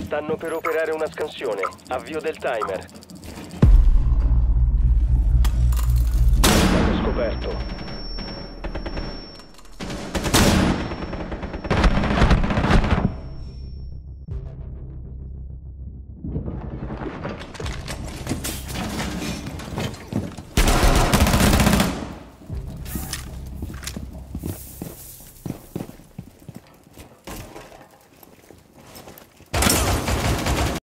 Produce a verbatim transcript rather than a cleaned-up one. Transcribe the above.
Stanno per operare una scansione. Avvio del timer.